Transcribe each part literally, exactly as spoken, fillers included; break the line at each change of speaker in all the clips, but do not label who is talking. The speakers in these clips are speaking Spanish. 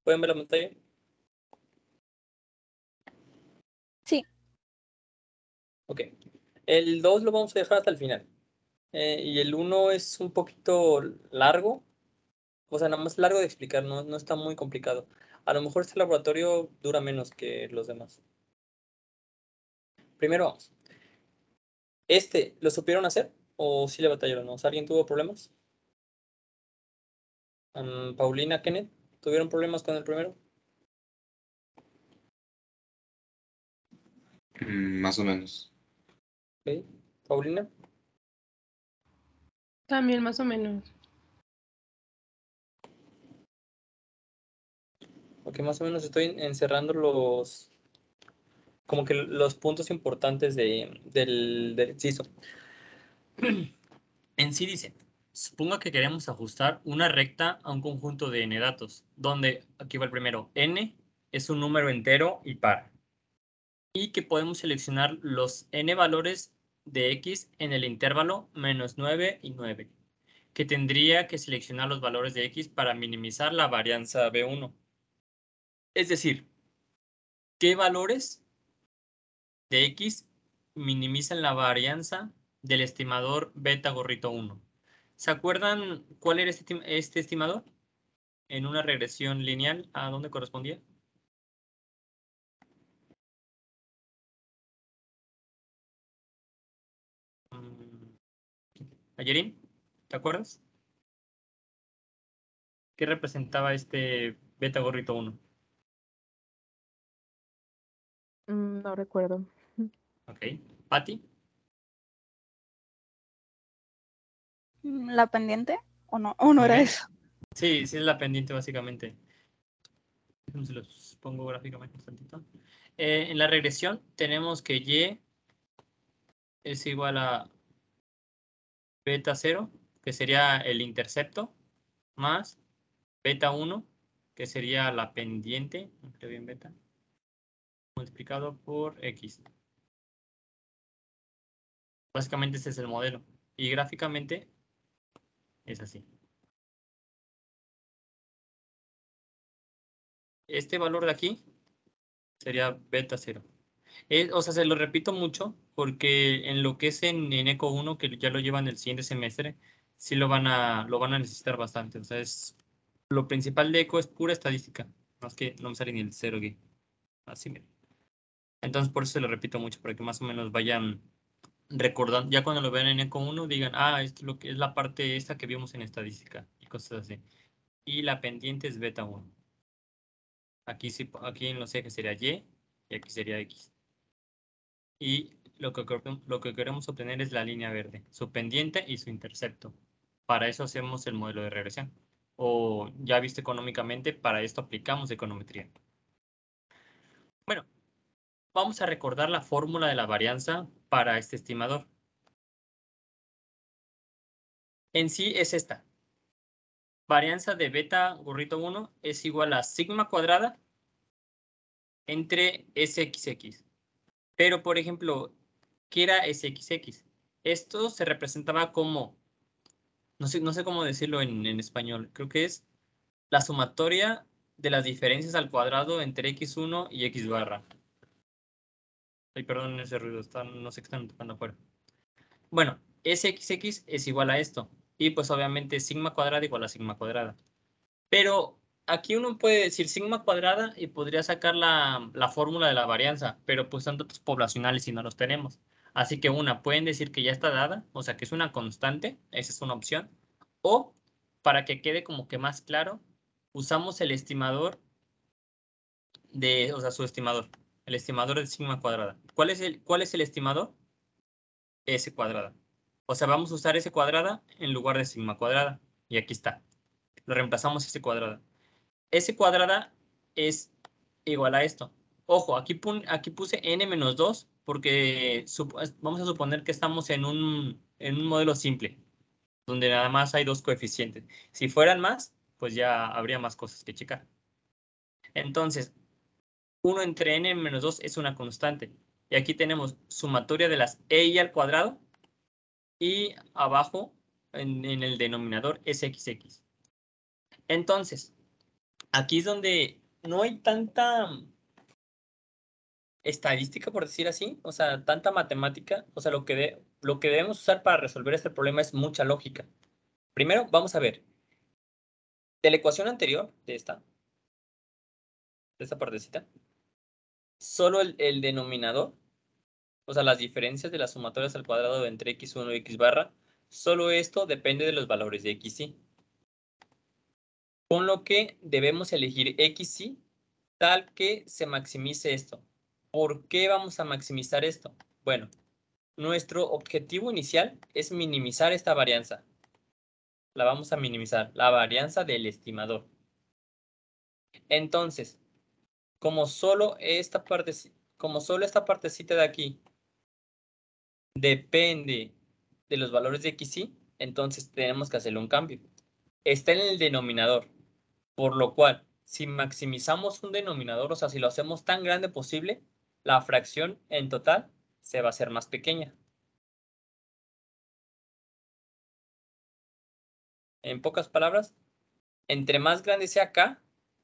¿Pueden ver la pantalla?
Sí.
Ok. El dos lo vamos a dejar hasta el final. Eh, y el uno es un poquito largo. O sea, nada más largo de explicar, no, no está muy complicado. A lo mejor este laboratorio dura menos que los demás. Primero vamos. ¿Este lo supieron hacer o sí le batallaron? ¿O sea, ¿alguien tuvo problemas? Um, Paulina, Kenneth, ¿tuvieron problemas con el primero?
Mm, más o menos.
Ok. Paulina.
También más o menos.
Ok, más o menos estoy encerrando los, como que los puntos importantes de, del, del inciso. En sí dice, suponga que queremos ajustar una recta a un conjunto de n datos, donde, aquí va el primero, n es un número entero y par, y que podemos seleccionar los n valores de x en el intervalo menos nueve y nueve, que tendría que seleccionar los valores de x para minimizar la varianza B uno. Es decir, ¿qué valores de x minimizan la varianza del estimador beta gorrito uno? ¿Se acuerdan cuál era este, este estimador? En una regresión lineal, ¿a dónde correspondía? Ayerín, ¿te acuerdas? ¿Qué representaba este beta gorrito uno?
Mm, no recuerdo.
Ok. ¿Pati?
¿La pendiente? ¿O no? ¿O no
Muy
era
bien.
eso?
Sí, sí es la pendiente básicamente. Se los pongo gráficamente un tantito. Eh, en la regresión tenemos que y es igual a beta cero, que sería el intercepto, más beta uno, que sería la pendiente, no creo bien beta, multiplicado por x. Básicamente ese es el modelo. Y gráficamente es así. Este valor de aquí sería beta cero. Es, o sea, se lo repito mucho porque en lo que es en, en Eco uno, que ya lo llevan el siguiente semestre, sí lo van a, lo van a necesitar bastante. O sea, es, lo principal de Eco es pura estadística. No es que no me sale ni el cero aquí. Así, mira. Entonces, por eso se lo repito mucho, para que más o menos vayan recordando. Ya cuando lo vean en Eco uno, digan, ah, esto es lo que es la parte esta que vimos en estadística y cosas así. Y la pendiente es beta uno. Aquí, sí, aquí en los ejes sería Y y aquí sería X. Y lo que, lo que queremos obtener es la línea verde, su pendiente y su intercepto. Para eso hacemos el modelo de regresión. O ya visto económicamente, para esto aplicamos econometría. Bueno, vamos a recordar la fórmula de la varianza para este estimador. En sí es esta. Varianza de beta gorrito uno es igual a sigma cuadrada entre S X X. Pero, por ejemplo, ¿qué era S X X? Esto se representaba como, no sé, no sé cómo decirlo en, en español, creo que es la sumatoria de las diferencias al cuadrado entre x uno y x barra. Ay, perdón ese ruido, están, no sé qué están tocando afuera. Bueno, S X X es igual a esto. Y pues obviamente sigma cuadrada igual a sigma cuadrada. Pero aquí uno puede decir sigma cuadrada y podría sacar la, la fórmula de la varianza, pero pues son datos poblacionales y no los tenemos. Así que una, pueden decir que ya está dada, o sea que es una constante, esa es una opción. O, para que quede como que más claro, usamos el estimador de, o sea, su estimador, el estimador de sigma cuadrada. ¿Cuál es el, cuál es el estimador? S cuadrada. O sea, vamos a usar S cuadrada en lugar de sigma cuadrada. Y aquí está. Lo reemplazamos S cuadrada. S cuadrada es igual a esto. Ojo, aquí, aquí puse n menos dos porque vamos a suponer que estamos en un, en un modelo simple, donde nada más hay dos coeficientes. Si fueran más, pues ya habría más cosas que checar. Entonces, uno entre n menos dos es una constante. Y aquí tenemos sumatoria de las e y al cuadrado y abajo en, en el denominador es x x. Entonces, aquí es donde no hay tanta estadística, por decir así, o sea, tanta matemática, o sea, lo que, de, lo que debemos usar para resolver este problema es mucha lógica. Primero, vamos a ver, de la ecuación anterior, de esta, de esta partecita, solo el, el denominador, o sea, las diferencias de las sumatorias al cuadrado entre equis uno y x barra, solo esto depende de los valores de xy. Con lo que debemos elegir xy tal que se maximice esto. ¿Por qué vamos a maximizar esto? Bueno, nuestro objetivo inicial es minimizar esta varianza. La vamos a minimizar, la varianza del estimador. Entonces, como solo esta parte, como solo esta partecita de aquí depende de los valores de xy, entonces tenemos que hacerle un cambio. Está en el denominador, por lo cual, si maximizamos un denominador, o sea, si lo hacemos tan grande posible, la fracción en total se va a hacer más pequeña. En pocas palabras, entre más grande sea k,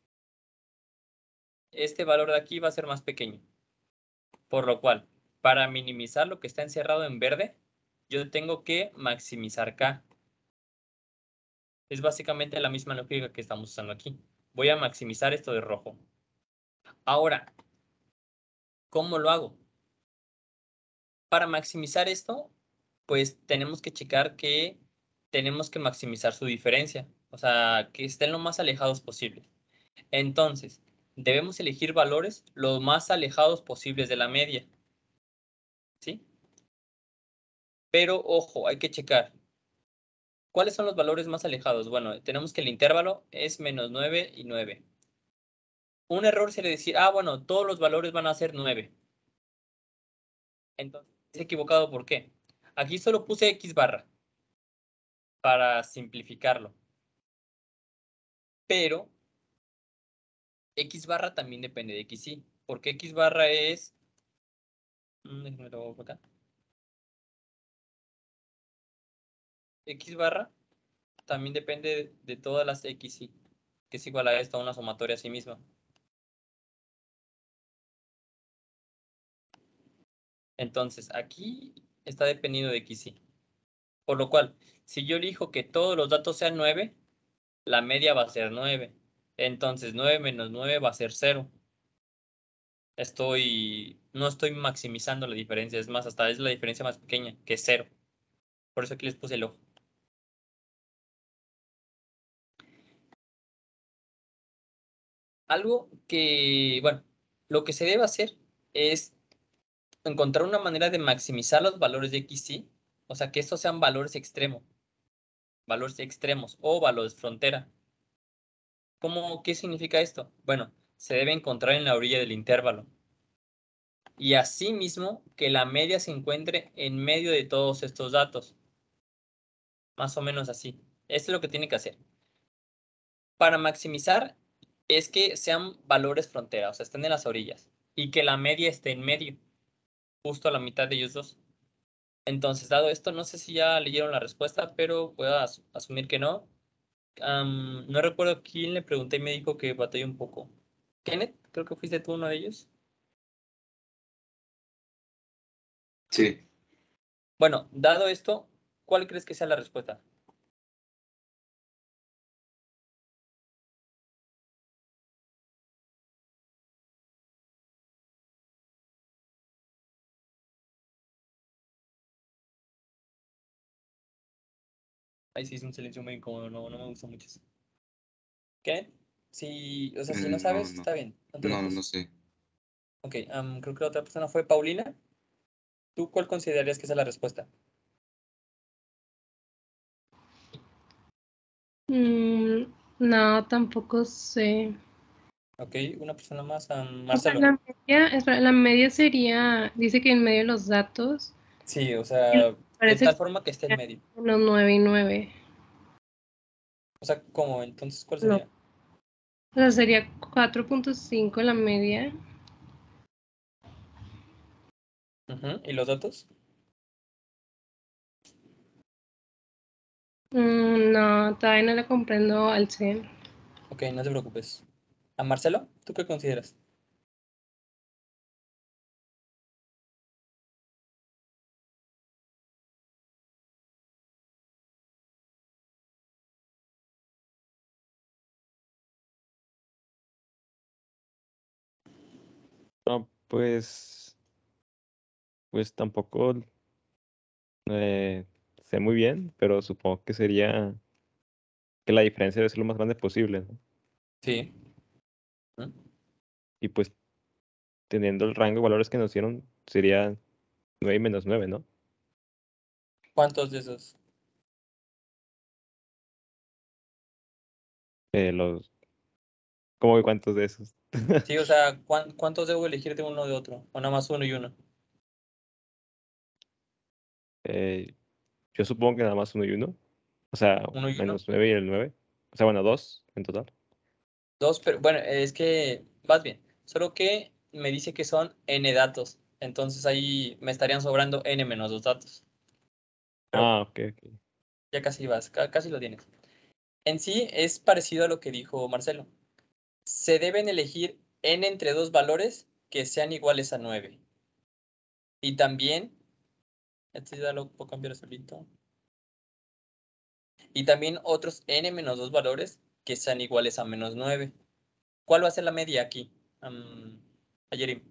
este valor de aquí va a ser más pequeño. Por lo cual, para minimizar lo que está encerrado en verde, yo tengo que maximizar k. Es básicamente la misma lógica que estamos usando aquí. Voy a maximizar esto de rojo. Ahora, ¿cómo lo hago? Para maximizar esto, pues tenemos que checar que tenemos que maximizar su diferencia. O sea, que estén lo más alejados posible. Entonces, debemos elegir valores lo más alejados posibles de la media. ¿Sí? Pero, ojo, hay que checar. ¿Cuáles son los valores más alejados? Bueno, tenemos que el intervalo es menos nueve y nueve. Un error sería decir, ah, bueno, todos los valores van a ser nueve. Entonces, es equivocado, ¿por qué? Aquí solo puse x barra para simplificarlo. Pero x barra también depende de xy. Porque x barra es... Déjame lo hago por acá. X barra también depende de todas las xy, que es igual a esta, una sumatoria a sí misma. Entonces, aquí está dependiendo de xy. Por lo cual, si yo elijo que todos los datos sean nueve, la media va a ser nueve. Entonces, nueve menos nueve va a ser cero. Estoy, no estoy maximizando la diferencia, es más, hasta es la diferencia más pequeña, que es cero. Por eso aquí les puse el ojo. Algo que, bueno, lo que se debe hacer es encontrar una manera de maximizar los valores de xy, o sea, que estos sean valores extremos, valores extremos o valores frontera. ¿Cómo, qué significa esto? Bueno, se debe encontrar en la orilla del intervalo. Y asimismo, que la media se encuentre en medio de todos estos datos. Más o menos así. Esto es lo que tiene que hacer. Para maximizar es que sean valores frontera, o sea, estén en las orillas. Y que la media esté en medio, justo a la mitad de ellos dos. Entonces, dado esto, no sé si ya leyeron la respuesta, pero voy a as- asumir que no. Um, no recuerdo quién le pregunté y me dijo que batalló un poco. Kenneth, creo que fuiste tú uno de ellos.
Sí.
Bueno, dado esto, ¿cuál crees que sea la respuesta? Ahí sí es un silencio muy incómodo, no, no me gusta mucho eso. Kenneth, si, o sea, si
Eh,
no
no,
sabes,
no.
está bien, no te
No,
preocupes.
no sé.
Ok, um, creo que la otra persona fue Paulina. ¿Tú cuál considerarías que sea la respuesta?
Mm, no, tampoco sé.
Ok, una persona más, um,
O sea,
Marcelo.
la media, espera, la media sería, dice que en medio de los datos,
Sí, o
y
sea, de
parece
tal
que
forma que esté en
sería
medio.
unos nueve y nueve.
O sea, ¿cómo? Entonces, ¿cuál
No,
sería?
o sea, sería cuatro punto cinco la media.
Ujú, ¿y los datos?
Mm, no, todavía no la comprendo al cien.
Ok, no te preocupes. ¿A Marcelo? ¿Tú qué consideras?
No, pues, pues tampoco eh, sé muy bien, pero supongo que sería que la diferencia debe ser lo más grande posible, ¿no?
Sí. ¿Mm?
Y pues teniendo el rango de valores que nos dieron, sería nueve y menos nueve, ¿no?
¿Cuántos de esos?
Eh, los, ¿cómo que cuántos de esos?
Sí, o sea, ¿cuán- ¿cuántos debo elegir de uno o de otro? O nada más uno y uno.
Eh, yo supongo que nada más uno y uno. O sea,
Uno y uno.
menos nueve y el nueve. O sea, bueno, dos en total.
Dos, pero bueno, es que vas bien. Solo que me dice que son n datos. Entonces ahí me estarían sobrando n menos dos datos. Pero
Ah, ok, ok.
ya casi vas, ca- casi lo tienes. En sí es parecido a lo que dijo Marcelo. Se deben elegir n entre dos valores que sean iguales a nueve. Y también, este ya lo puedo cambiar solito. Y también otros n menos dos valores que sean iguales a menos nueve. ¿Cuál va a ser la media aquí? Um, Ayerim.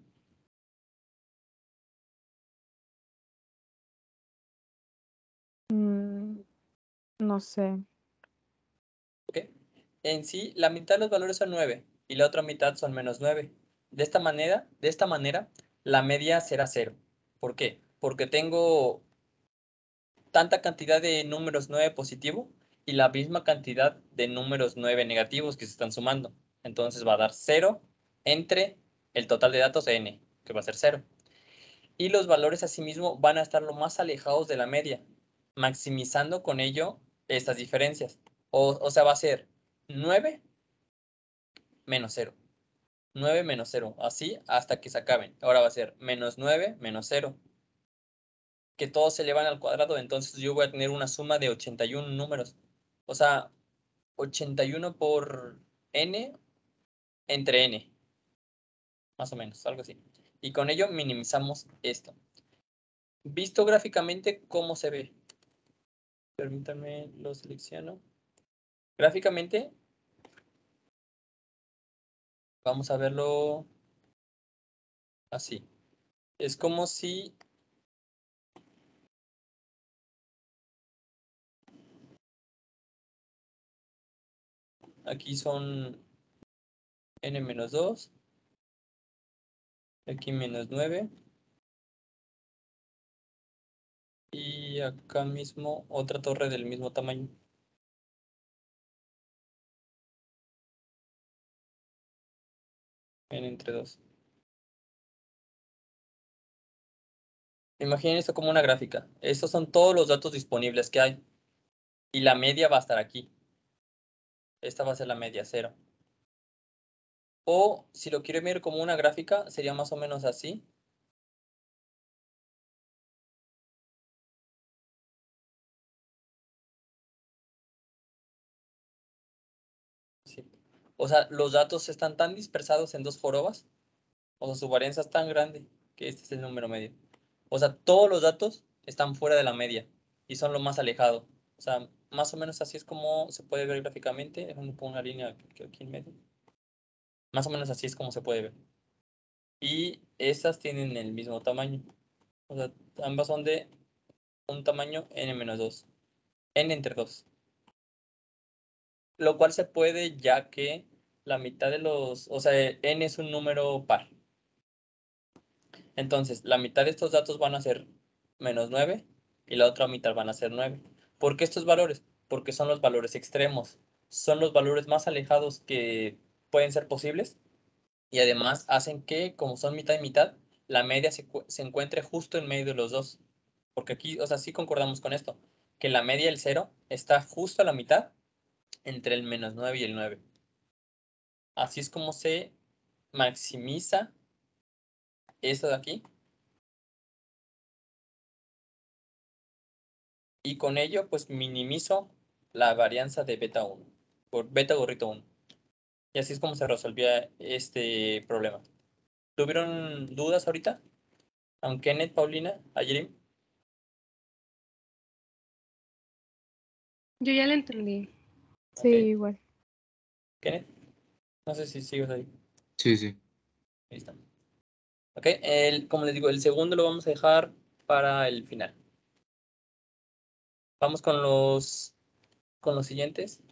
Mm, no sé.
¿Ok? En sí, la mitad de los valores son nueve y la otra mitad son menos nueve. De esta manera, de esta manera, la media será cero. ¿Por qué? Porque tengo tanta cantidad de números nueve positivo y la misma cantidad de números nueve negativos que se están sumando. Entonces va a dar cero entre el total de datos n, que va a ser cero. Y los valores asimismo van a estar lo más alejados de la media, maximizando con ello estas diferencias. O, o sea, va a ser nueve menos cero. nueve menos cero, así hasta que se acaben. Ahora va a ser menos nueve menos cero. Que todos se elevan al cuadrado, entonces yo voy a tener una suma de ochenta y uno números. O sea, ochenta y uno por n entre n, más o menos, algo así. Y con ello minimizamos esto. Visto gráficamente, ¿cómo se ve? Permítanme, lo selecciono. Gráficamente, vamos a verlo así. Es como si aquí son n menos dos, aquí menos nueve, y acá mismo otra torre del mismo tamaño. N entre dos. Imaginen esto como una gráfica. Estos son todos los datos disponibles que hay. Y la media va a estar aquí. Esta va a ser la media, cero. O si lo quiero ver como una gráfica, sería más o menos así. Sí. O sea, los datos están tan dispersados en dos jorobas. O sea, su varianza es tan grande que este es el número medio. O sea, todos los datos están fuera de la media y son lo más alejado. O sea, más o menos así es como se puede ver gráficamente. Déjame poner una línea aquí en medio. Más o menos así es como se puede ver. Y estas tienen el mismo tamaño. O sea, ambas son de un tamaño n menos dos. N entre dos. Lo cual se puede ya que la mitad de los... O sea, n es un número par. Entonces, la mitad de estos datos van a ser menos nueve y la otra mitad van a ser nueve. ¿Por qué estos valores? Porque son los valores extremos. Son los valores más alejados que pueden ser posibles y además hacen que, como son mitad y mitad, la media se, se encuentre justo en medio de los dos. Porque aquí, o sea, sí concordamos con esto, que la media del cero está justo a la mitad entre el menos nueve y el nueve. Así es como se maximiza esto de aquí. Y con ello, pues minimizo la varianza de beta uno por beta gorrito uno. Y así es como se resolvía este problema. ¿Tuvieron dudas ahorita? Aunque Kenneth, Paulina, Ayerim.
Yo ya la entendí.
Sí,
Ok.
igual.
Kenneth, no sé si sigues ahí.
Sí, sí.
Ahí está. Ok, el, como les digo, el segundo lo vamos a dejar para el final. Vamos con los, con los siguientes.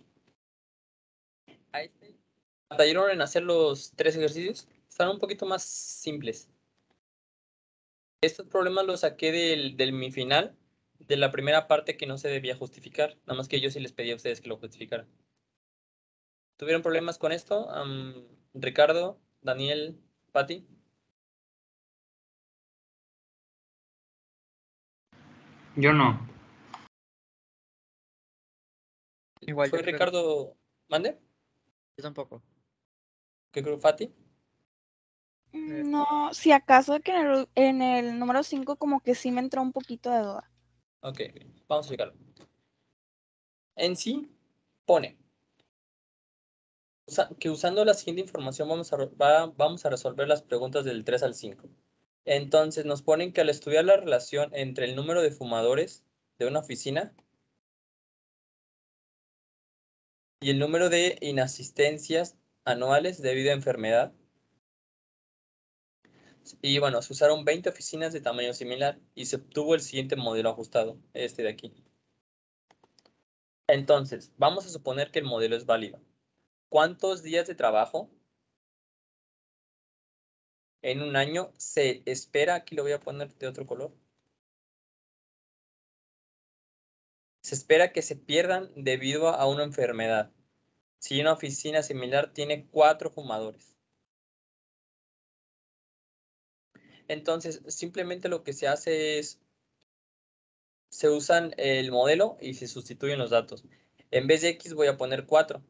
A este, ¿batallaron en hacer los tres ejercicios? Están un poquito más simples. Estos problemas los saqué del, del mi final, de la primera parte que no se debía justificar. Nada más que yo sí les pedí a ustedes que lo justificaran. ¿Tuvieron problemas con esto? Um, Ricardo, Daniel, Patti.
Yo no.
Igual
¿Fue
yo creo,
Ricardo Mande?
yo tampoco.
¿Qué creo, Fati?
No, si acaso que en el, en el número cinco como que sí me entró un poquito de duda.
Ok, vamos a explicarlo. En sí, pone usa- que usando la siguiente información vamos a, re- va- vamos a resolver las preguntas del tres al cinco. Entonces nos ponen que al estudiar la relación entre el número de fumadores de una oficina y el número de inasistencias anuales debido a enfermedad, y bueno, se usaron veinte oficinas de tamaño similar y se obtuvo el siguiente modelo ajustado, este de aquí. Entonces, vamos a suponer que el modelo es válido. ¿Cuántos días de trabajo en un año se espera? Aquí lo voy a poner de otro color. Se espera que se pierdan debido a una enfermedad. Si una oficina similar tiene cuatro fumadores. Entonces, simplemente lo que se hace es, se usan el modelo y se sustituyen los datos. En vez de X voy a poner cuatro.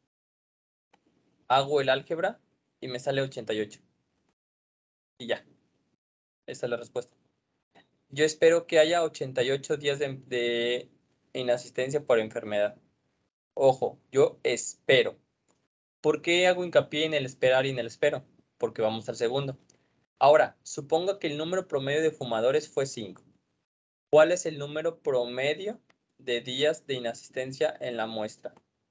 Hago el álgebra y me sale ochenta y ocho. Y ya. Esa es la respuesta. Yo espero que haya ochenta y ocho días de, de inasistencia por enfermedad. Ojo, yo espero. ¿Por qué hago hincapié en el esperar y en el espero? Porque vamos al segundo. Ahora, supongo que el número promedio de fumadores fue cinco. ¿Cuál es el número promedio de días de inasistencia en la muestra?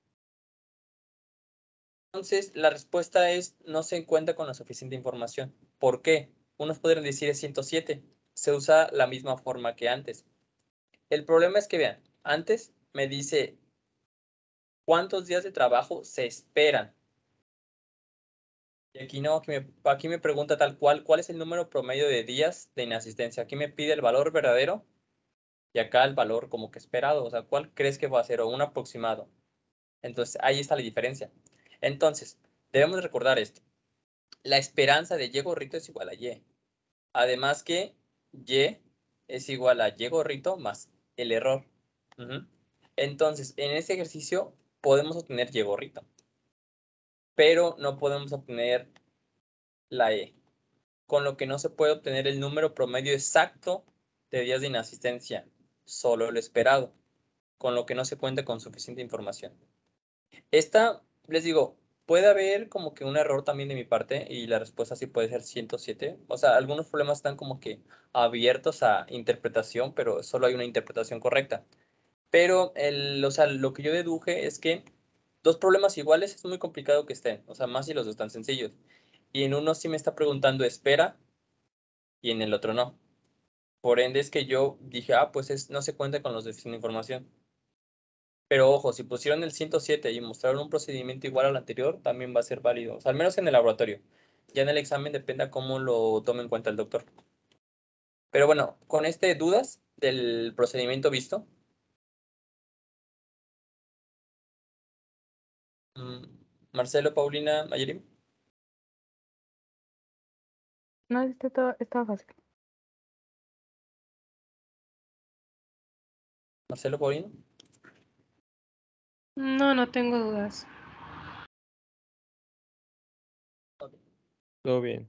Entonces, la respuesta es no se encuentra con la suficiente información. ¿Por qué? Unos podrían decir es ciento siete. Se usa la misma forma que antes. El problema es que, vean, antes me dice cuántos días de trabajo se esperan. Y aquí no, aquí me, aquí me pregunta tal cual, ¿cuál es el número promedio de días de inasistencia? Aquí me pide el valor verdadero y acá el valor como que esperado. O sea, ¿cuál crees que va a ser? O un aproximado. Entonces, ahí está la diferencia. Entonces, debemos recordar esto. La esperanza de Y gorrito es igual a Y. Además que Y es igual a Y gorrito más el error. Uh-huh. Entonces, en este ejercicio podemos obtener Y gorrito. Pero no podemos obtener la E. Con lo que no se puede obtener el número promedio exacto de días de inasistencia. Solo lo esperado. Con lo que no se cuenta con suficiente información. Esta, les digo, puede haber como que un error también de mi parte y la respuesta sí puede ser ciento siete. O sea, algunos problemas están como que abiertos a interpretación, pero solo hay una interpretación correcta. Pero el, o sea, lo que yo deduje es que dos problemas iguales es muy complicado que estén. O sea, más si los dos están sencillos. Y en uno sí me está preguntando espera y en el otro no. Por ende es que yo dije, ah, pues es, no se cuenta con los de sin información. Pero ojo, si pusieron el ciento siete y mostraron un procedimiento igual al anterior, también va a ser válido. O sea, al menos en el laboratorio. Ya en el examen depende a cómo lo tome en cuenta el doctor. Pero bueno, con este dudas del procedimiento visto. mm, Marcelo, Paulina, Mayerim.
No, este todo estaba fácil.
Marcelo, Paulina.
No, no tengo dudas.
Todo bien.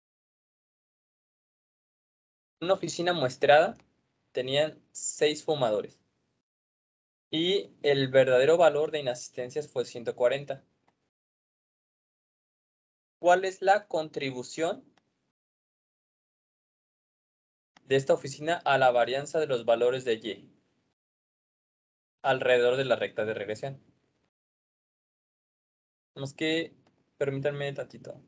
Una oficina muestrada tenían seis fumadores. Y el verdadero valor de inasistencias fue ciento cuarenta. ¿cuál es la contribución de esta oficina a la varianza de los valores de Y alrededor de la recta de regresión? Tenemos que, permítanme tantito.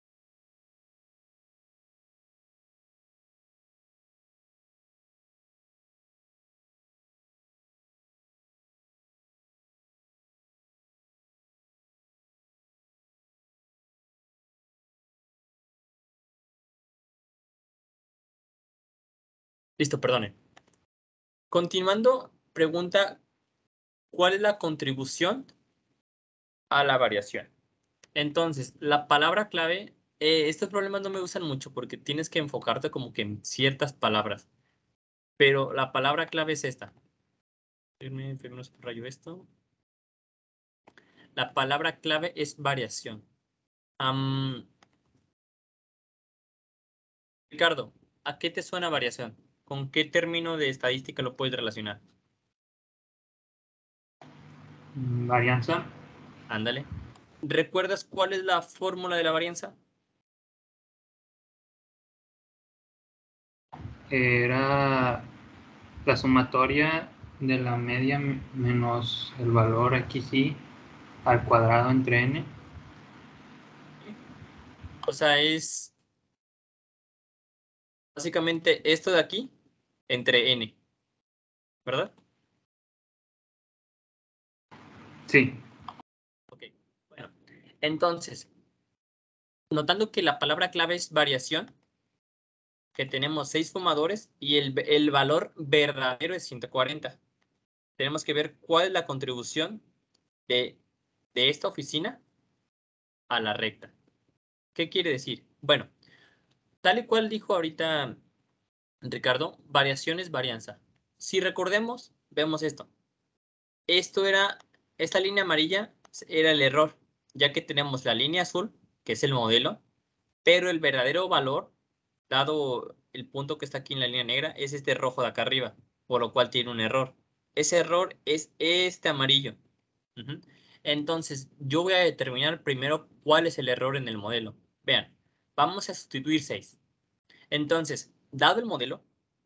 Listo, perdone. Continuando, pregunta, ¿cuál es la contribución a la variación? Entonces, la palabra clave, eh, estos problemas no me gustan mucho porque tienes que enfocarte como que en ciertas palabras. Pero la palabra clave es esta. Firme, primero subrayo esto. La palabra clave es variación. Am, Ricardo, ¿a qué te suena variación? ¿Con qué término de estadística lo puedes relacionar?
Varianza.
Ándale. ¿Recuerdas cuál es la fórmula de la varianza?
Era la sumatoria de la media menos el valor X Y al cuadrado entre N.
O sea, es básicamente esto de aquí entre N, ¿verdad?
Sí.
Ok, bueno. Entonces, notando que la palabra clave es variación, que tenemos seis fumadores y el, el valor verdadero es ciento cuarenta. Tenemos que ver cuál es la contribución de, de esta oficina a la recta. ¿Qué quiere decir? Bueno, tal y cual dijo ahorita Ricardo, variación es varianza. Si recordemos, vemos esto. Esto era, esta línea amarilla era el error, ya que tenemos la línea azul, que es el modelo, pero el verdadero valor, dado el punto que está aquí en la línea negra, es este rojo de acá arriba, por lo cual tiene un error. Ese error es este amarillo. Uh-huh. Entonces, yo voy a determinar primero cuál es el error en el modelo. Vean, vamos a sustituir seis. Entonces, dado el modelo,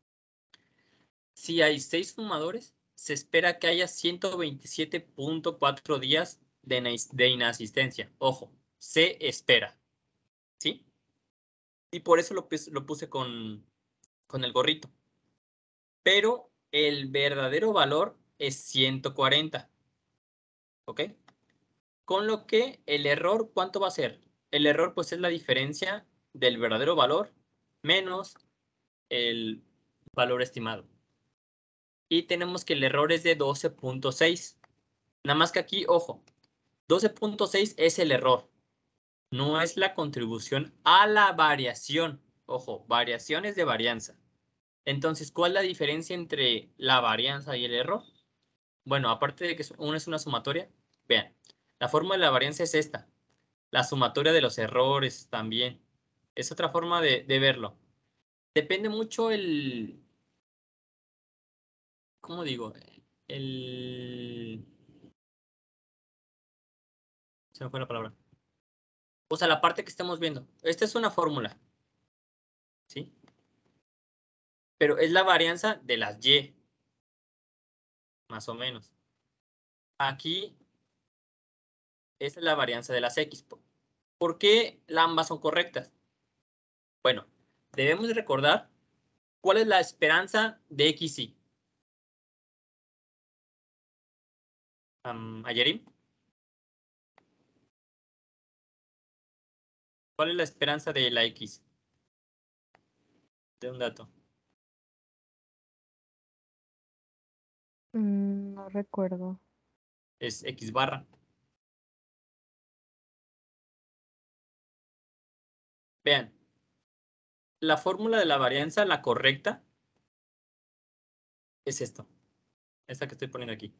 si hay seis fumadores, se espera que haya ciento veintisiete punto cuatro días de, de inasistencia. Ojo, se espera. ¿Sí? Y por eso lo, lo puse con, con el gorrito. Pero el verdadero valor es ciento cuarenta. ¿Ok? Con lo que el error, ¿cuánto va a ser? El error pues es la diferencia del verdadero valor menos el valor estimado. Y tenemos que el error es de doce punto seis. Nada más que aquí, ojo, doce punto seis es el error. No es la contribución a la variación. Ojo, variaciones de varianza. Entonces, ¿cuál es la diferencia entre la varianza y el error? Bueno, aparte de que uno es una sumatoria, vean, la forma de la varianza es esta. La sumatoria de los errores también. Es otra forma de, de verlo. Depende mucho el... ¿Cómo digo? El... Se me fue la palabra. O sea, la parte que estamos viendo. Esta es una fórmula. ¿Sí? Pero es la varianza de las Y. Más o menos. Aquí, esta es la varianza de las X. ¿Por qué ambas son correctas? Bueno, debemos recordar cuál es la esperanza de X Y. Um, Ayerim. ¿Cuál es la esperanza de la X? De un dato.
Mm, no recuerdo.
Es X barra. Vean, la fórmula de la varianza, la correcta, es esto. Esta que estoy poniendo aquí.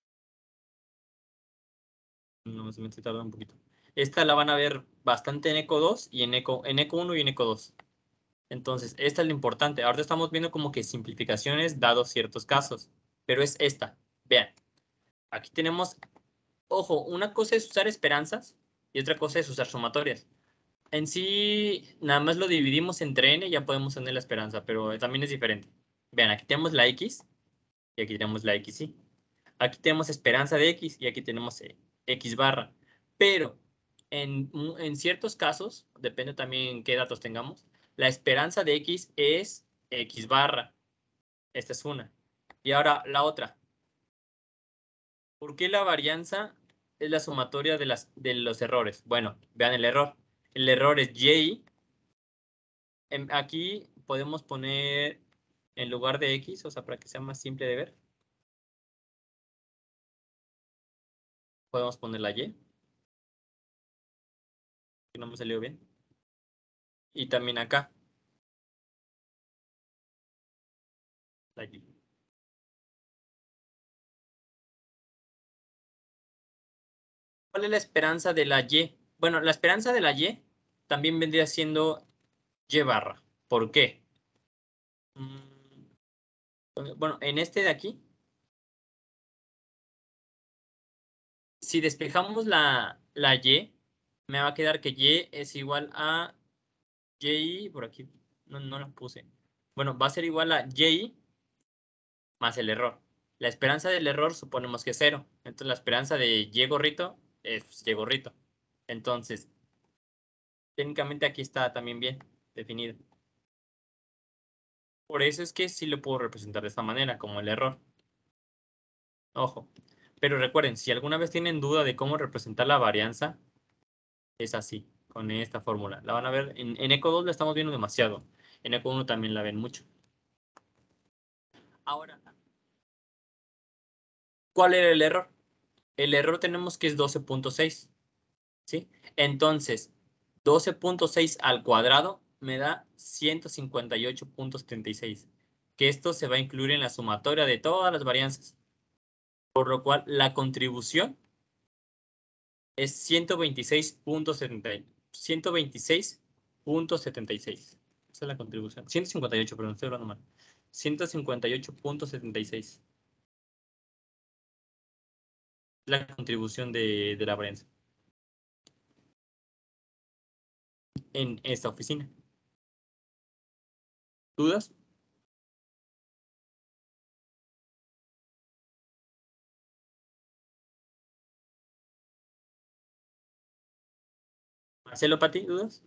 No, se me estoy tardando un poquito. Esta la van a ver bastante en eco dos y en eco, en eco uno y en eco dos. Entonces, esta es lo importante. Ahora estamos viendo como que simplificaciones dados ciertos casos. Pero es esta. Vean, aquí tenemos, ojo, una cosa es usar esperanzas y otra cosa es usar sumatorias. en sí, nada más lo dividimos entre n y ya podemos tener la esperanza, pero también es diferente. Vean, aquí tenemos la x y aquí tenemos la xy. Aquí tenemos esperanza de x y aquí tenemos eh, x barra. Pero en, en ciertos casos, depende también qué datos tengamos, la esperanza de x es x barra. Esta es una. Y ahora la otra. ¿Por qué la varianza es la sumatoria de, las, de los errores? Bueno, vean el error. El error es y. En, aquí podemos poner en lugar de x, o sea, para que sea más simple de ver. Podemos poner la y. Que no me salió bien. Y también acá. La y. ¿Cuál es la esperanza de la y? Bueno, la esperanza de la y también vendría siendo y barra. ¿Por qué? Bueno, en este de aquí, si despejamos la, la y, me va a quedar que y es igual a y, por aquí, no, no la puse. Bueno, va a ser igual a y más el error. La esperanza del error suponemos que es cero. Entonces la esperanza de y gorrito es y gorrito. Entonces, técnicamente aquí está también bien definido. Por eso es que sí lo puedo representar de esta manera, como el error. Ojo. Pero recuerden, si alguna vez tienen duda de cómo representar la varianza, es así, con esta fórmula. La van a ver, en, en Eco dos la estamos viendo demasiado. En Eco uno también la ven mucho. Ahora, ¿cuál era el error? El error tenemos que es doce punto seis. ¿Sí? Entonces, doce punto seis al cuadrado me da ciento cincuenta y ocho punto setenta y seis. Que esto se va a incluir en la sumatoria de todas las varianzas. Por lo cual, la contribución es ciento veintiséis punto setenta y seis. Esa es la contribución. ciento cincuenta y ocho, perdón, estoy hablando mal. ciento cincuenta y ocho punto setenta y seis. La contribución de, de la varianza en esta oficina. ¿Dudas? Marcelo, Pati, ¿dudas?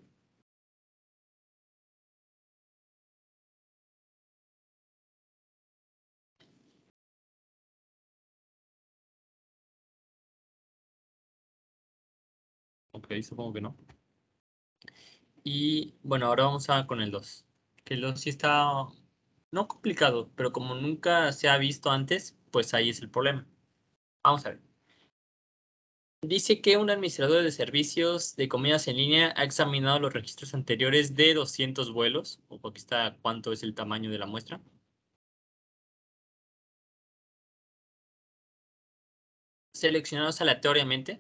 Ok, supongo que no. Y bueno, ahora vamos a con el dos. Que el dos sí está, no complicado, pero como nunca se ha visto antes, pues ahí es el problema. Vamos a ver. Dice que un administrador de servicios de comidas en línea ha examinado los registros anteriores de doscientos vuelos. O aquí está cuánto es el tamaño de la muestra. Seleccionados aleatoriamente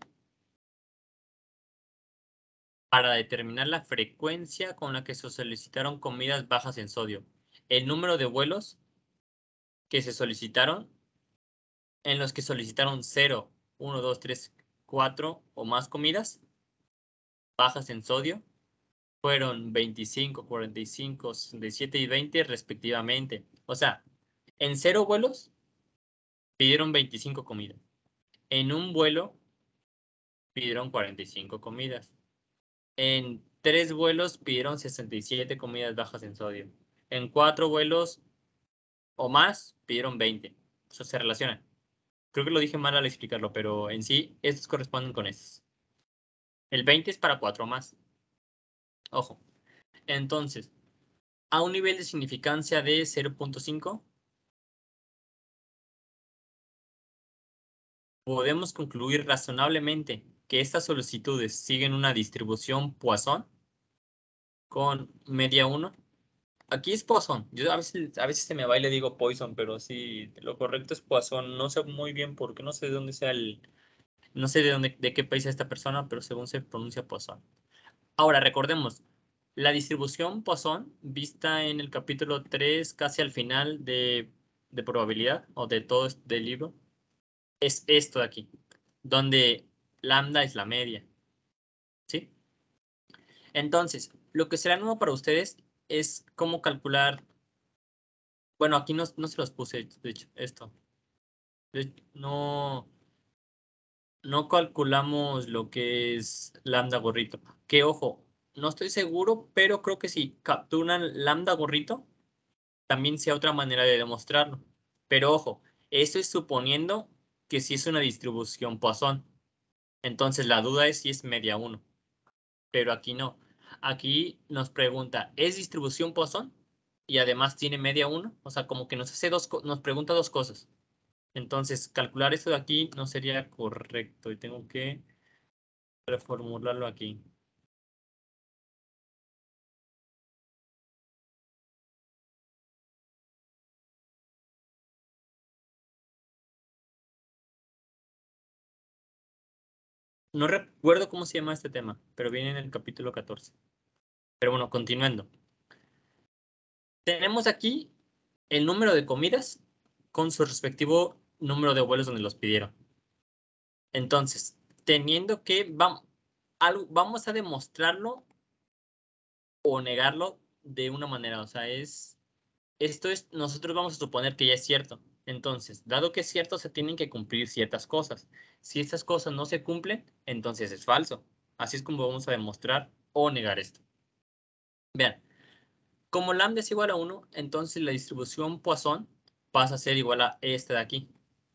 para determinar la frecuencia con la que se solicitaron comidas bajas en sodio. El número de vuelos que se solicitaron, en los que solicitaron cero, uno, dos, tres, cuatro o más comidas bajas en sodio, fueron veinticinco, cuarenta y cinco, sesenta y siete y veinte respectivamente. O sea, en cero vuelos pidieron veinticinco comidas. En un vuelo pidieron cuarenta y cinco comidas. En tres vuelos pidieron sesenta y siete comidas bajas en sodio. En cuatro vuelos o más pidieron veinte. Eso se relaciona. Creo que lo dije mal al explicarlo, pero en sí estos corresponden con estos. El veinte es para cuatro más. Ojo. Entonces, a un nivel de significancia de cero punto cinco, podemos concluir razonablemente que estas solicitudes siguen una distribución Poisson con media uno. Aquí es Poisson. Yo a veces, a veces se me va y le digo Poisson, pero sí, lo correcto es Poisson. No sé muy bien por qué, no sé de dónde sea el... No sé de dónde, de qué país es esta persona, pero según se pronuncia Poisson. Ahora, recordemos, la distribución Poisson, vista en el capítulo tres, casi al final de, de probabilidad, o de todo este libro, es esto de aquí, donde lambda es la media. ¿Sí? Entonces, lo que será nuevo para ustedes es cómo calcular. Bueno, aquí no, no se los puse, de hecho, esto. De- no, no calculamos lo que es lambda gorrito. Que ojo, no estoy seguro, pero creo que si capturan lambda gorrito, también sea otra manera de demostrarlo. Pero ojo, esto es suponiendo que si es una distribución Poisson. Entonces la duda es si es media uno. Pero aquí no. Aquí nos pregunta, ¿es distribución Poisson? Y además tiene media uno. O sea, como que nos hace dos, nos pregunta dos cosas. Entonces, calcular esto de aquí no sería correcto. Y tengo que reformularlo aquí. No recuerdo cómo se llama este tema, pero viene en el capítulo catorce. Pero bueno, continuando. Tenemos aquí el número de comidas con su respectivo número de vuelos donde los pidieron. Entonces, teniendo que vamos, vamos a demostrarlo o negarlo de una manera. O sea, es esto es, nosotros vamos a suponer que ya es cierto. Entonces, dado que es cierto, se tienen que cumplir ciertas cosas. Si estas cosas no se cumplen, entonces es falso. Así es como vamos a demostrar o negar esto. Vean, como lambda es igual a uno, entonces la distribución Poisson pasa a ser igual a esta de aquí.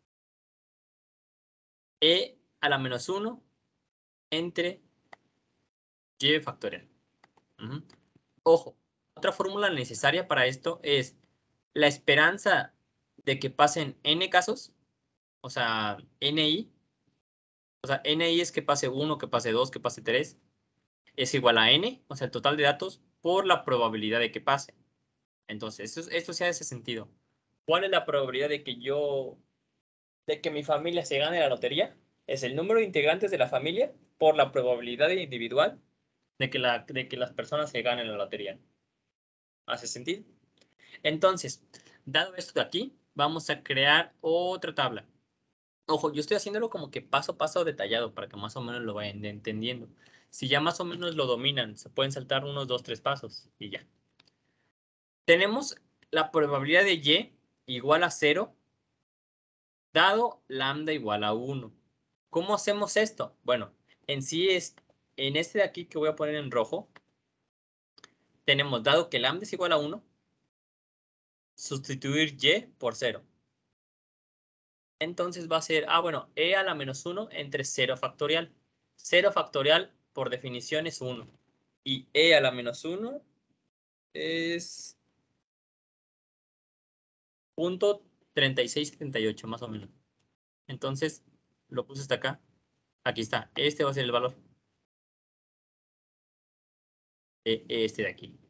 E a la menos uno entre y factorial. Uh-huh. Ojo, otra fórmula necesaria para esto es la esperanza de que pasen n casos, o sea, ni, o sea, ni es que pase uno, que pase dos, que pase tres, es igual a n, o sea, el total de datos, por la probabilidad de que pase. Entonces, esto, esto se hace sentido. ¿Cuál es la probabilidad de que yo, de que mi familia se gane la lotería? Es el número de integrantes de la familia por la probabilidad individual de que, la, de que las personas se ganen la lotería. ¿Hace sentido? Entonces, dado esto de aquí, vamos a crear otra tabla. Ojo, yo estoy haciéndolo como que paso a paso detallado para que más o menos lo vayan entendiendo. Si ya más o menos lo dominan, se pueden saltar unos dos, tres pasos y ya. Tenemos la probabilidad de y igual a cero, dado lambda igual a uno. ¿Cómo hacemos esto? Bueno, en sí es, en este de aquí que voy a poner en rojo, tenemos dado que lambda es igual a uno, sustituir y por cero. Entonces va a ser, ah, bueno, e a la menos uno entre cero factorial. cero factorial, por definición, es uno. Y e a la menos uno es punto treinta y seis setenta y ocho, más o menos. Entonces, lo puse hasta acá. Aquí está. Este va a ser el valor. E, este de aquí.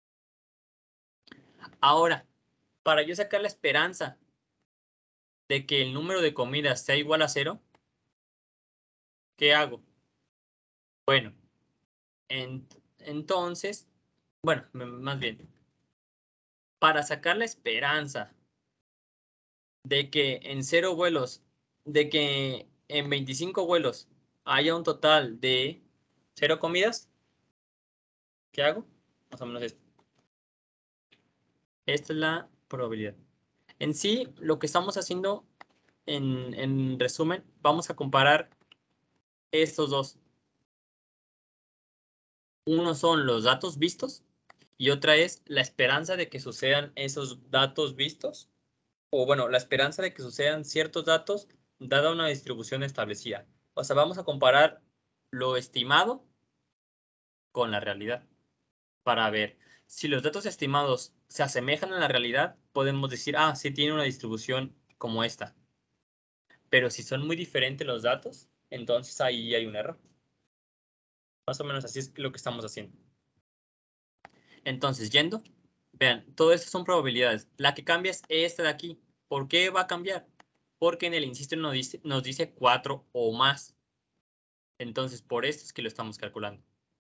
Ahora, para yo sacar la esperanza de que el número de comidas sea igual a cero, ¿qué hago? Bueno, en, entonces, bueno, más bien, para sacar la esperanza de que en cero vuelos, de que en veinticinco vuelos haya un total de cero comidas, ¿qué hago? Más o menos esto. Esta es la probabilidad. En sí, lo que estamos haciendo, en, en resumen, vamos a comparar estos dos. Uno son los datos vistos y otra es la esperanza de que sucedan esos datos vistos, o bueno, la esperanza de que sucedan ciertos datos dada una distribución establecida. O sea, vamos a comparar lo estimado con la realidad para ver si los datos estimados se asemejan a la realidad, podemos decir, ah, sí tiene una distribución como esta. Pero si son muy diferentes los datos, entonces ahí hay un error. Más o menos así es lo que estamos haciendo. Entonces, yendo, vean, todo esto son probabilidades. La que cambia es esta de aquí. ¿Por qué va a cambiar? Porque en el inciso nos dice, nos dice cuatro o más. Entonces, por esto es que lo estamos calculando.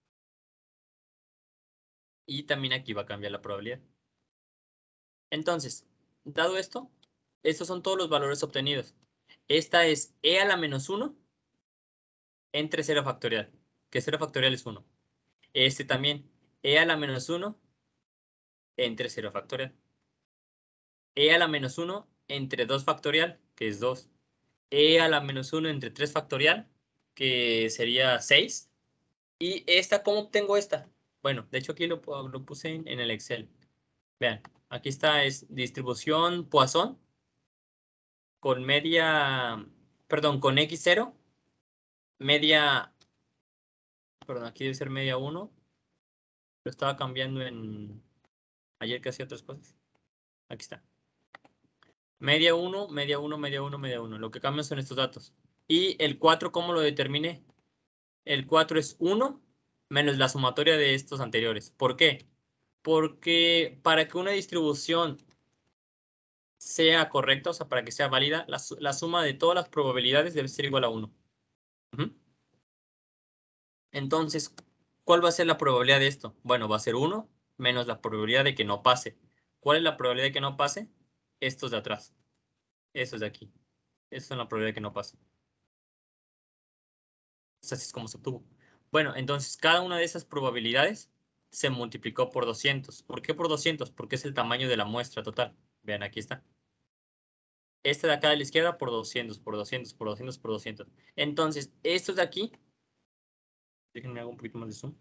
Y también aquí va a cambiar la probabilidad. Entonces, dado esto, estos son todos los valores obtenidos. Esta es e a la menos uno entre cero factorial, que cero factorial es uno. Este también, e a la menos uno entre cero factorial. E a la menos uno entre dos factorial, que es dos. E a la menos uno entre tres factorial, que sería seis. Y esta, ¿cómo obtengo esta? Bueno, de hecho aquí lo, lo puse en, en el Excel. Vean, aquí está, es distribución Poisson con media, perdón, con equis cero, media, perdón, aquí debe ser media uno. Lo estaba cambiando en, ayer que hacía otras cosas. Aquí está. Media uno, media uno, media uno, media uno. Lo que cambia son estos datos. Y el cuatro, ¿cómo lo determiné? El cuatro es uno menos la sumatoria de estos anteriores. ¿Por qué? Porque para que una distribución sea correcta, o sea, para que sea válida, la, la suma de todas las probabilidades debe ser igual a uno. Uh-huh. Entonces, ¿cuál va a ser la probabilidad de esto? Bueno, va a ser uno menos la probabilidad de que no pase. ¿Cuál es la probabilidad de que no pase? Estos de atrás. Estos de aquí. Estos son la probabilidad de que no pase. Así es como se obtuvo. Bueno, entonces cada una de esas probabilidades se multiplicó por doscientos. ¿Por qué por doscientos? Porque es el tamaño de la muestra total. Vean, aquí está. Este de acá de la izquierda por doscientos, por doscientos, por doscientos, por doscientos. Entonces, estos de aquí, déjenme hago un poquito más de zoom.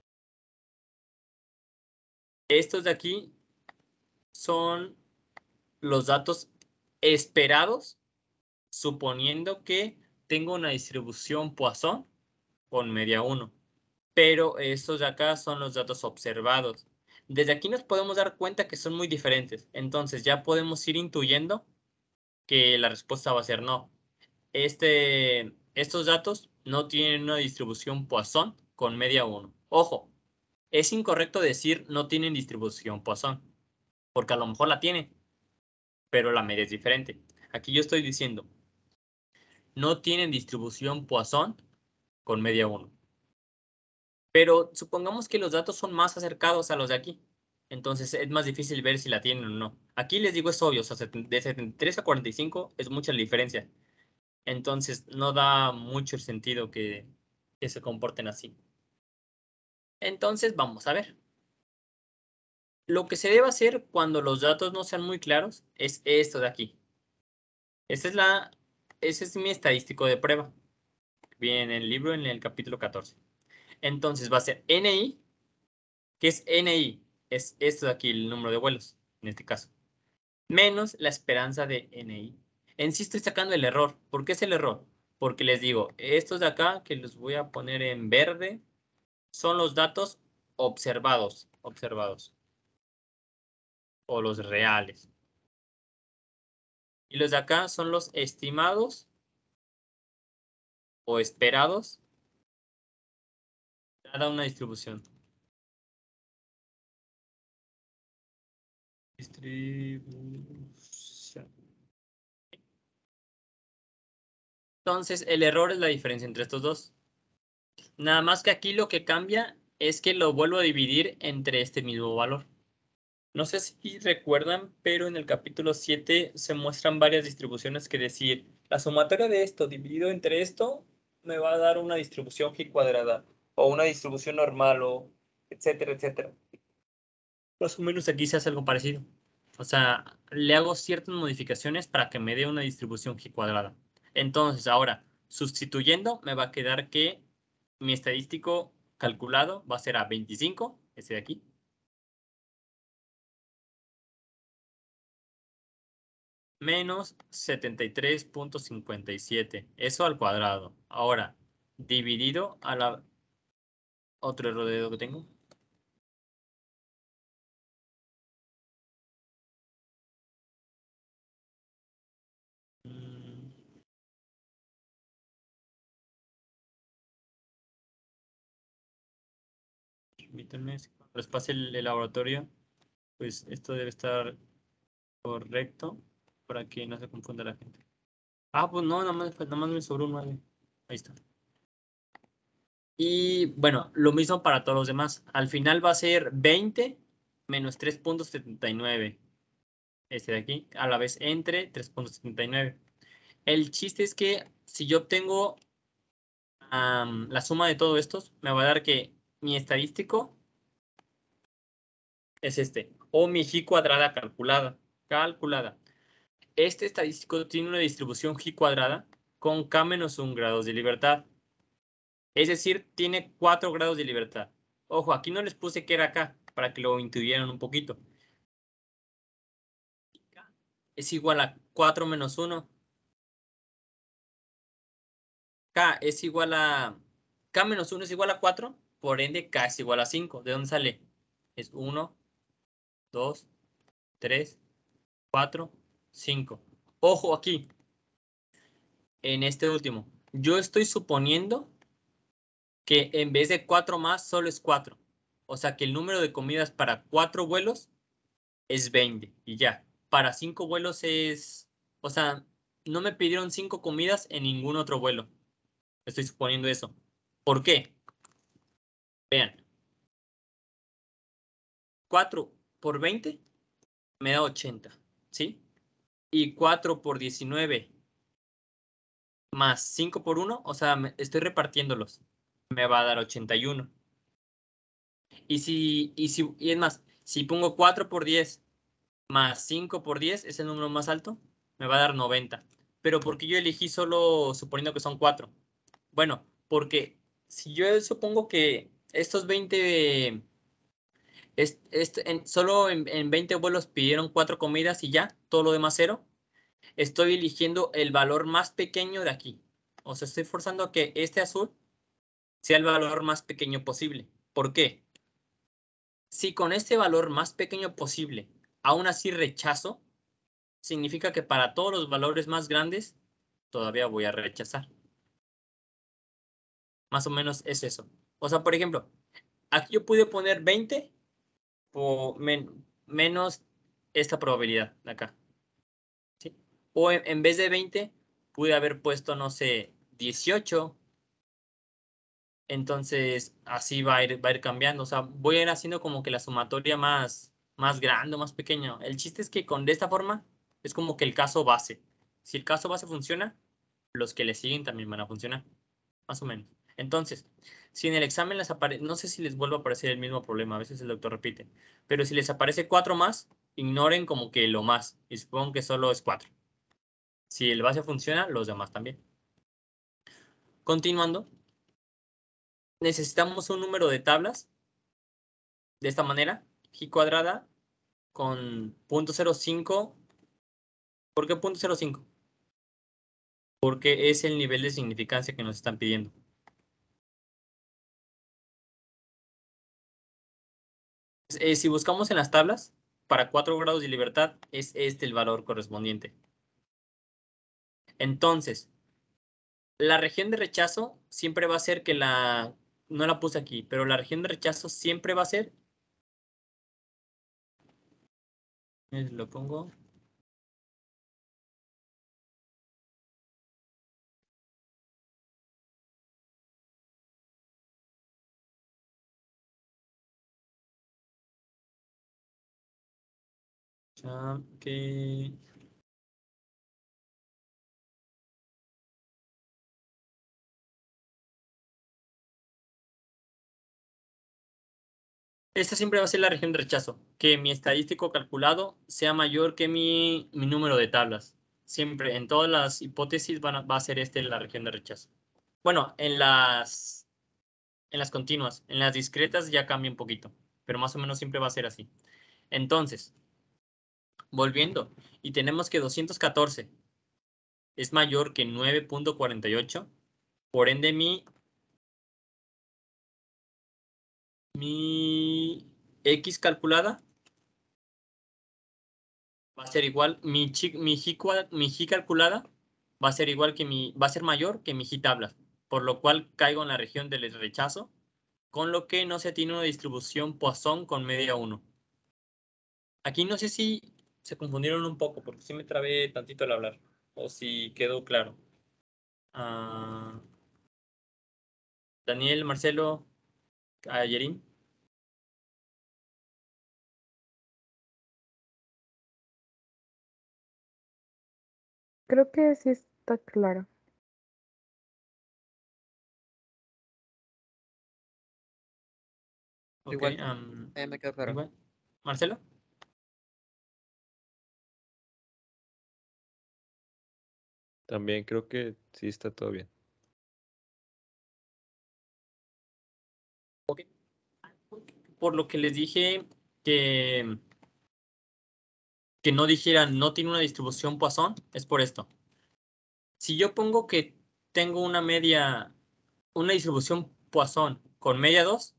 Estos de aquí son los datos esperados, suponiendo que tengo una distribución Poisson con media uno. Pero estos de acá son los datos observados. Desde aquí nos podemos dar cuenta que son muy diferentes. Entonces ya podemos ir intuyendo que la respuesta va a ser no. Este, estos datos no tienen una distribución Poisson con media uno. Ojo, es incorrecto decir no tienen distribución Poisson, porque a lo mejor la tienen, pero la media es diferente. Aquí yo estoy diciendo, no tienen distribución Poisson con media uno. Pero supongamos que los datos son más acercados a los de aquí. Entonces es más difícil ver si la tienen o no. Aquí les digo es obvio, o sea, de setenta y tres a cuarenta y cinco es mucha la diferencia. Entonces no da mucho el sentido que, que se comporten así. Entonces vamos a ver. Lo que se debe hacer cuando los datos no sean muy claros es esto de aquí. Esta es la, ese es mi estadístico de prueba. Viene en el libro en el capítulo catorce. Entonces va a ser N I. ¿Qué es N I? Es esto de aquí, el número de vuelos, en este caso. Menos la esperanza de N I. En sí estoy sacando el error. ¿Por qué es el error? Porque les digo, estos de acá, que los voy a poner en verde, son los datos observados. Observados. O los reales. Y los de acá son los estimados o esperados, dada una distribución. Distribución. Entonces, el error es la diferencia entre estos dos. Nada más que aquí lo que cambia es que lo vuelvo a dividir entre este mismo valor. No sé si recuerdan, pero en el capítulo siete se muestran varias distribuciones que decir, la sumatoria de esto dividido entre esto me va a dar una distribución G cuadrada, o una distribución normal, o etcétera, etcétera. Más o menos aquí se hace algo parecido. O sea, le hago ciertas modificaciones para que me dé una distribución G cuadrada. Entonces, ahora, sustituyendo, me va a quedar que mi estadístico calculado va a ser a veinticinco, ese de aquí. Menos setenta y tres punto cincuenta y siete. Eso al cuadrado. Ahora, dividido a la... Otro error de dedo que tengo. Mm. Permítanme, cuando les pase el, el laboratorio, pues esto debe estar correcto para que no se confunda la gente. Ah, pues no, nada más, nada más me sobró un nueve. Ahí está. Y bueno, lo mismo para todos los demás. Al final va a ser veinte menos tres punto setenta y nueve. Este de aquí, a la vez entre tres punto setenta y nueve. El chiste es que si yo obtengo um, la suma de todos estos, me va a dar que mi estadístico es este, o mi G cuadrada calculada, calculada. Este estadístico tiene una distribución G cuadrada con K menos un grados de libertad. Es decir, tiene cuatro grados de libertad. Ojo, aquí no les puse que era K, para que lo intuyeran un poquito. Es igual a cuatro menos uno. K es igual a... K menos uno es igual a cuatro, por ende K es igual a cinco. ¿De dónde sale? Es uno, dos, tres, cuatro, cinco. Ojo aquí, en este último. Yo estoy suponiendo que en vez de cuatro más, solo es cuatro. O sea que el número de comidas para cuatro vuelos es veinte y ya. Para cinco vuelos es... O sea, no me pidieron cinco comidas en ningún otro vuelo. Estoy suponiendo eso. ¿Por qué? Vean. cuatro por veinte me da ochenta, ¿sí? Y cuatro por diecinueve más cinco por uno, o sea, me, estoy repartiéndolos. Me va a dar ochenta y uno. Y si, y si, y es más, si pongo cuatro por diez más cinco por diez, es el número más alto, me va a dar noventa. Pero ¿por qué yo elegí solo suponiendo que son cuatro? Bueno, porque si yo supongo que estos veinte, es, es- en- solo en, en veinte vuelos pidieron cuatro comidas y ya, todo lo demás cero, estoy eligiendo el valor más pequeño de aquí. O sea, estoy forzando a que este azul sea el valor más pequeño posible. ¿Por qué? Si con este valor más pequeño posible aún así rechazo, significa que para todos los valores más grandes todavía voy a rechazar. Más o menos es eso. O sea, por ejemplo, aquí yo pude poner veinte o men menos esta probabilidad de acá. ¿Sí? O en, en vez de veinte, pude haber puesto, no sé, dieciocho. Entonces, así va a ir, va a ir cambiando. O sea, voy a ir haciendo como que la sumatoria más, más grande o más pequeña. El chiste es que con de esta forma es como que el caso base. Si el caso base funciona, los que le siguen también van a funcionar. Más o menos. Entonces, si en el examen les aparece, no sé si les vuelve a aparecer el mismo problema, a veces el doctor repite, pero si les aparece cuatro más, ignoren como que lo más y supongan que solo es cuatro. Si el base funciona, los demás también. Continuando, necesitamos un número de tablas de esta manera, G cuadrada con punto cero cinco. ¿Por qué punto cero cinco? Porque es el nivel de significancia que nos están pidiendo. Eh, si buscamos en las tablas, para cuatro grados de libertad es este el valor correspondiente. Entonces, la región de rechazo siempre va a ser que la... No la puse aquí, pero la región de rechazo siempre va a ser... Lo pongo... que... Esta siempre va a ser la región de rechazo, que mi estadístico calculado sea mayor que mi, mi número de tablas. Siempre, en todas las hipótesis van a- va a ser este la región de rechazo. Bueno, en las, en las continuas, en las discretas ya cambia un poquito, pero más o menos siempre va a ser así. Entonces, volviendo, y tenemos que doscientos catorce es mayor que nueve punto cuarenta y ocho, por ende mi, mi X calculada va a ser igual, mi, chi, mi, G, mi G calculada va a ser igual que mi, va a ser mayor que mi G tablas, por lo cual caigo en la región del rechazo, con lo que no se tiene una distribución Poisson con media uno. Aquí no sé si se confundieron un poco, porque sí me trabé tantito al hablar, o si quedó claro. Uh, Daniel, Marcelo, Ayerín.
Creo que sí está claro.
Ok,
Igual,
am,
ahí me quedo claro.
igual. ¿Marcelo?
También creo que sí está todo bien.
Por lo que les dije que, que no dijeran no tiene una distribución Poisson, es por esto. Si yo pongo que tengo una media, una distribución Poisson con media dos,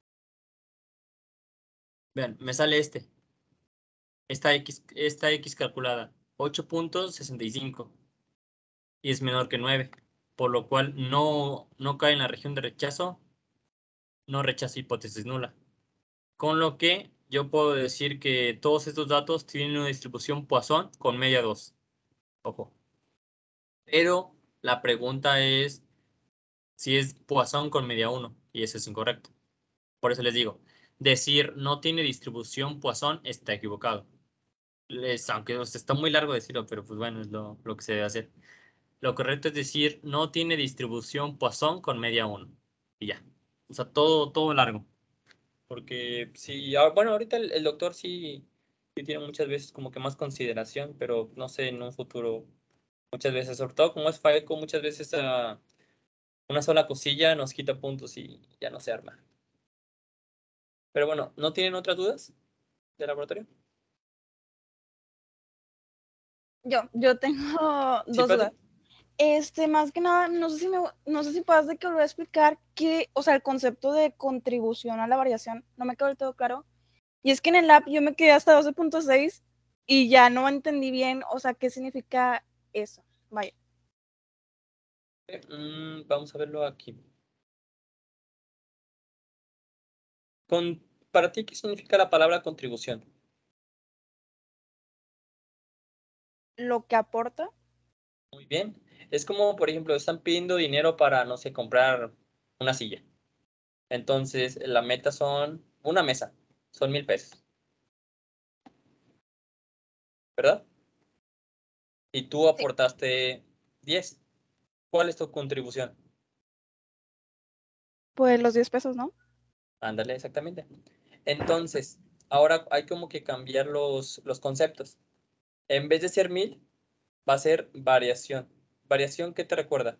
vean, me sale este. Esta X, esta X calculada, ocho punto sesenta y cinco. Y es menor que nueve, por lo cual no, no cae en la región de rechazo, no rechaza hipótesis nula. Con lo que yo puedo decir que todos estos datos tienen una distribución Poisson con media dos. Ojo. Pero la pregunta es si es Poisson con media uno, y eso es incorrecto. Por eso les digo, decir no tiene distribución Poisson está equivocado. Les, aunque o sea, está muy largo decirlo, pero pues bueno, es lo, lo que se debe hacer. Lo correcto es decir no tiene distribución Poisson con media uno. Y ya. O sea, todo, todo largo. Porque sí, ah, bueno, ahorita el, el doctor sí, sí tiene muchas veces como que más consideración, pero no sé, en un futuro, muchas veces, sobre todo como es FAECO, muchas veces ah, una sola cosilla nos quita puntos y ya no se arma. Pero bueno, ¿no tienen otras dudas de laboratorio?
Yo, yo tengo
¿Sí,
dos
Pati?
dudas. Este, más que nada, no sé si me, no sé si puedas de que volver a explicar que, o sea, el concepto de contribución a la variación, no me quedó del todo claro. Y es que en el lab yo me quedé hasta doce punto seis y ya no entendí bien, o sea, qué significa eso. Vaya.
Mm, vamos a verlo aquí. Con, ¿para ti qué significa la palabra contribución?
Lo que aporta.
Muy bien. Es como, por ejemplo, están pidiendo dinero para, no sé, comprar una silla. Entonces, la meta son una mesa. Son mil pesos. ¿Verdad? Y tú
Sí.
aportaste diez. ¿Cuál es tu contribución?
Pues los diez pesos, ¿no?
Ándale, exactamente. Entonces, ahora hay como que cambiar los, los conceptos. En vez de ser mil, va a ser variación. ¿Variación qué te recuerda?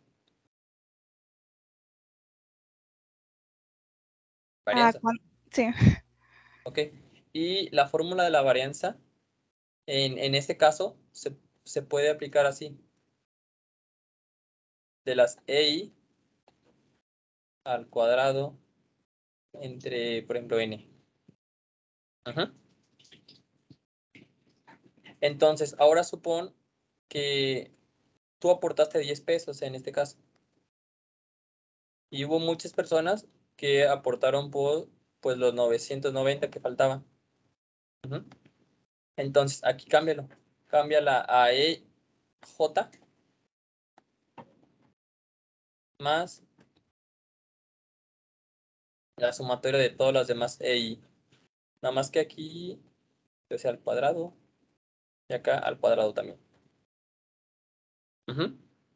Ah,
Varianza.
cuan- sí.
¿Ok? Y la fórmula de la varianza, en, en este caso, se, se puede aplicar así. De las E I al cuadrado entre, por ejemplo, N. Ajá. Entonces, ahora supón que tú aportaste diez pesos en este caso. Y hubo muchas personas que aportaron por pues, los novecientos noventa que faltaban. Ujú. Entonces, aquí cámbialo. Cámbiala a E J más la sumatoria de todas las demás E I. Nada más que aquí sea al cuadrado y acá al cuadrado también. Ujú.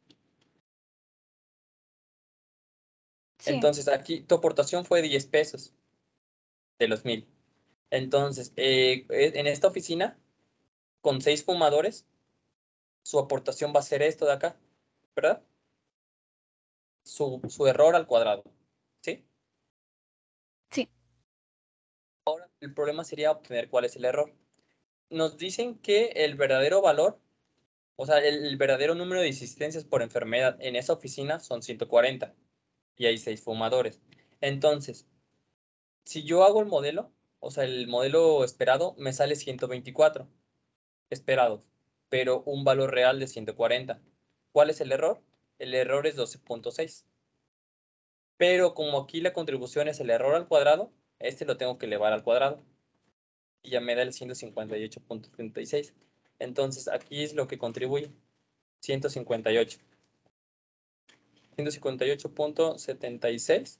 Sí.
Entonces, aquí tu aportación fue diez pesos de los mil. Entonces, eh, en esta oficina, con seis fumadores, su aportación va a ser esto de acá, ¿verdad? Su, su error al cuadrado, ¿sí?
Sí.
Ahora, el problema sería obtener cuál es el error. Nos dicen que el verdadero valor, o sea, el, el verdadero número de asistencias por enfermedad en esa oficina son ciento cuarenta y hay seis fumadores. Entonces, si yo hago el modelo, o sea, el modelo esperado, me sale ciento veinticuatro esperados, pero un valor real de ciento cuarenta. ¿Cuál es el error? El error es doce punto seis. Pero como aquí la contribución es el error al cuadrado, este lo tengo que elevar al cuadrado. Y ya me da el ciento cincuenta y ocho punto treinta y seis. Entonces, aquí es lo que contribuye. ciento cincuenta y ocho. ciento cincuenta y ocho punto setenta y seis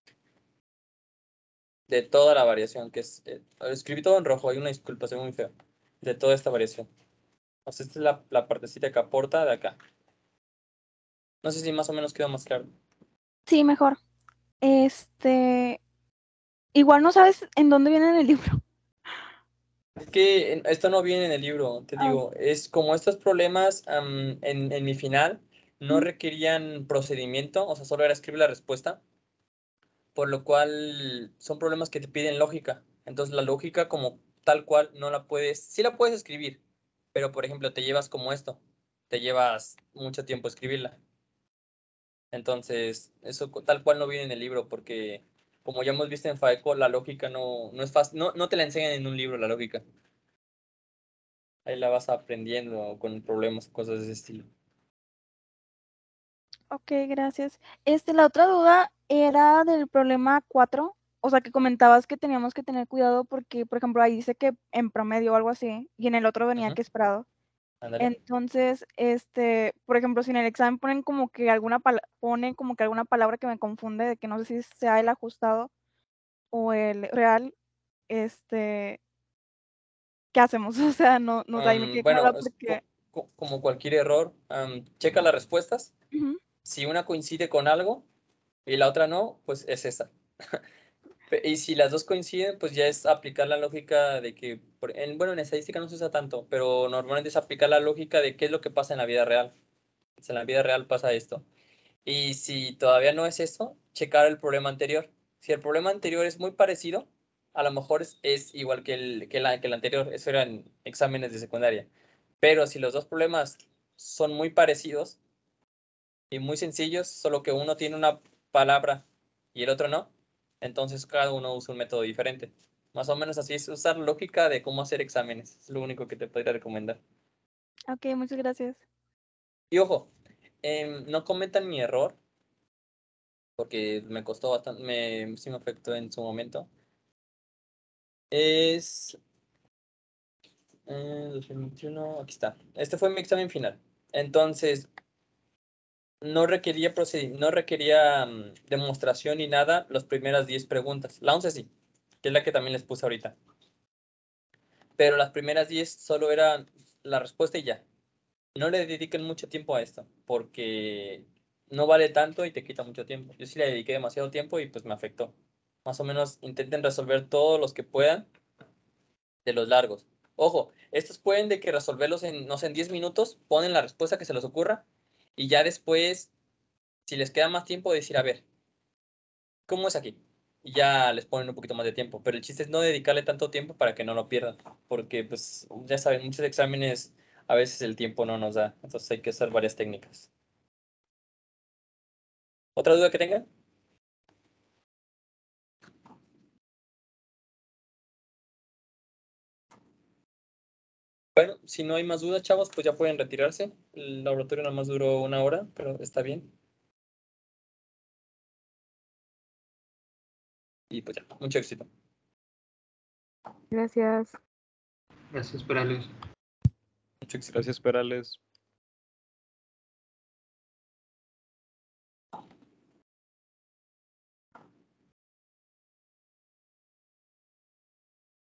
de toda la variación, que es... Eh, escribí todo en rojo, hay una disculpa, soy muy feo. De toda esta variación. O sea, esta es la, la partecita que aporta de acá. No sé si más o menos quedó más claro.
Sí, mejor. Este, Igual no sabes en dónde viene en el libro.
Es que en- esto no viene en el libro, te
Ah.
digo, es como estos problemas am, en, en mi final no
Ujú.
requerían procedimiento, o sea, solo era escribir la respuesta, por lo cual son problemas que te piden lógica. Entonces la lógica como tal cual no la puedes, sí la puedes escribir, pero por ejemplo te llevas como esto, te llevas mucho tiempo escribirla. Entonces, eso co- tal cual no viene en el libro, porque como ya hemos visto en FAECO, la lógica no, no es fácil, no, no te la enseñan en un libro la lógica. Ahí la vas aprendiendo con problemas, cosas de ese estilo.
Ok, gracias. Este, la otra duda era del problema cuatro. O sea, que comentabas que teníamos que tener cuidado porque, por ejemplo, ahí dice que en promedio o algo así, y en el otro venía
Ujú,
que esperado.
ándale.
Entonces, este, por ejemplo, si en el examen ponen como que alguna pala- ponen como que alguna palabra que me confunde, de que no sé si sea el ajustado o el real, este, ¿qué hacemos? O sea, no, no, ahí me
Am,
quedé con la
bueno,
duda
es
porque.
co- co- como cualquier error, am, checa las respuestas.
Ujú.
Si una coincide con algo y la otra no, pues es esa. Pe- Y si las dos coinciden, pues ya es aplicar la lógica de que, por- en, bueno, en estadística no se usa tanto, pero normalmente es aplicar la lógica de qué es lo que pasa en la vida real. Si en la vida real pasa esto. Y si todavía no es eso, checar el problema anterior. Si el problema anterior es muy parecido, a lo mejor es, es igual que el, que, la, que el anterior. Eso eran exámenes de secundaria. Pero si los dos problemas son muy parecidos y muy sencillos, solo que uno tiene una palabra y el otro no, entonces cada uno usa un método diferente. Más o menos así es usar lógica de cómo hacer exámenes. Es lo único que te podría recomendar.
Ok, muchas gracias.
Y ojo, em, no cometan mi error porque me costó bastante, me, sí me afectó en su momento. Es eh, dos mil veintiuno, aquí está. Este fue mi examen final. Entonces, no requería procedi- no requería mm, demostración ni nada las primeras diez preguntas. La once sí, que es la que también les puse ahorita. Pero las primeras diez solo eran la respuesta y ya. No le dediquen mucho tiempo a esto, porque no vale tanto y te quita mucho tiempo. Yo sí le dediqué demasiado tiempo y pues me afectó. Más o menos intenten resolver todos los que puedan de los largos. Ojo, estos pueden de que resolverlos en, no sé, en diez minutos, ponen la respuesta que se les ocurra y ya después, si les queda más tiempo, decir, a ver, ¿cómo es aquí? Y ya les ponen un poquito más de tiempo. Pero el chiste es no dedicarle tanto tiempo para que no lo pierdan, porque pues ya saben, muchos exámenes a veces el tiempo no nos da, entonces hay que usar varias técnicas. ¿Otra duda que tengan? Bueno, si no hay más dudas, chavos, pues ya pueden retirarse. El laboratorio nada más duró una hora, pero está bien. Y pues ya, mucho éxito.
Gracias.
Gracias, Perales.
Mucho éxito.
Gracias, Perales.